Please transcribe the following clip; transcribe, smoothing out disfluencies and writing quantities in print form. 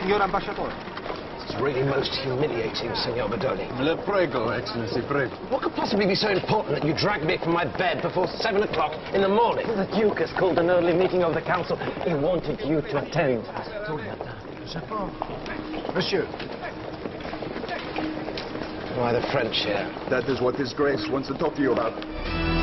signor ambasciatore. It's really most humiliating, Signor Bedoli. Le prego, Excellency, prego. What could possibly be so important that you dragged me from my bed before 7 o'clock in the morning? The Duke has called an early meeting of the council. He wanted you to attend. Monsieur. Why the French here? That is what His Grace wants to talk to you about.